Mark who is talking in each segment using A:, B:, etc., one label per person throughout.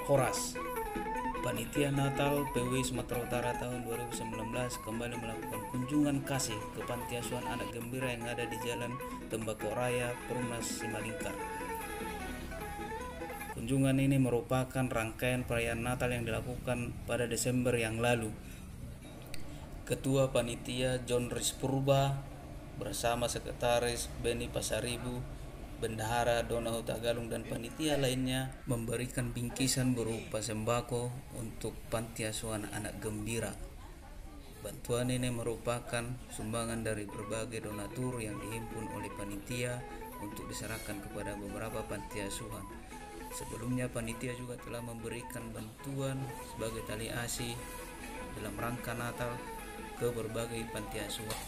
A: Horas. Panitia Natal PWI Sumatera Utara tahun 2019 kembali melakukan kunjungan kasih ke Panti Asuhan Anak Gembira yang ada di Jalan Tembakau Raya, Perumnas Simalingkar. Kunjungan ini merupakan rangkaian perayaan Natal yang dilakukan pada Desember yang lalu. Ketua Panitia John Riz Purba bersama Sekretaris Beni Pasaribu, Bendahara Dona Huta Galung dan panitia lainnya memberikan bingkisan berupa sembako untuk Panti Asuhan Anak Gembira. Bantuan ini merupakan sumbangan dari berbagai donatur yang dihimpun oleh panitia untuk diserahkan kepada beberapa panti asuhan. Sebelumnya panitia juga telah memberikan bantuan sebagai tali asi dalam rangka Natal ke berbagai panti asuhan.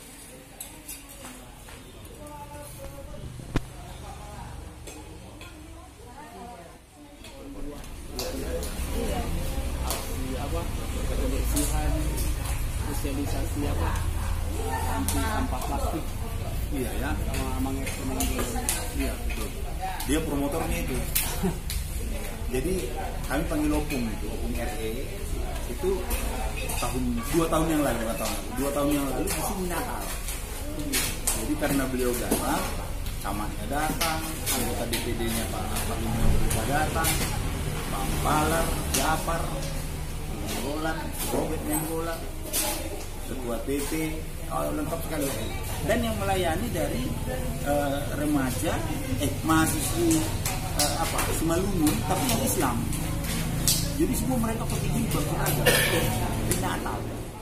B: Kebersihan, sosialisasi anti sampah plastik.
C: Iya ya,
B: Sama mengeksponasi.
C: iya betul. Dia promotornya itu. Jadi kami panggil Opung itu, Opung RE itu dua tahun yang lalu di sini Natal. Jadi karena beliau datang, camatnya datang, anggota DPD-nya Pak Parlimen juga datang, Bang Palar, Japar, Bolan, Robert Nenggola, Ketua PP, lengkap sekali. Dan yang melayani dari remaja, mahasiswi Simalungun, tapi yang Islam. Jadi semua mereka pakai jilbab seragam di Natal.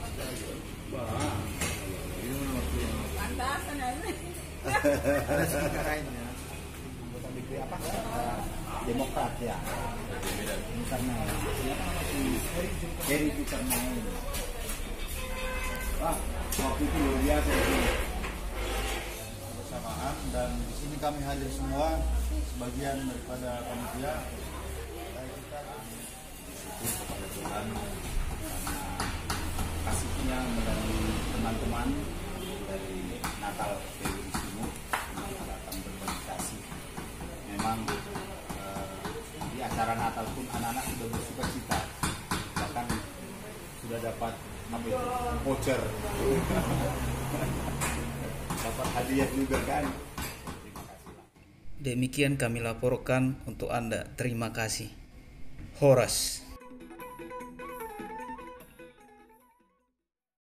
B: Pantasan aja.
C: Ada sedikit lainnya. Anggota DPD Demokrat ya. Karena siapa namanya? Heri Pitarnain. Wah, waktu itu luar biasa itu. Bersamaan dan di sini kami hadir semua sebagian daripada panitia. Kita bersyukur kepada Tuhan karena kasihnya melalui teman-teman dari Natal PWI Sumut yang datang berbagi kasih. Memang di acara Natal pun anak-anak sudah bersuka cita, bahkan sudah dapat voucher, dapat hadiah juga kan. Terima kasih.
A: Demikian kami laporkan untuk Anda. Terima kasih. Horas.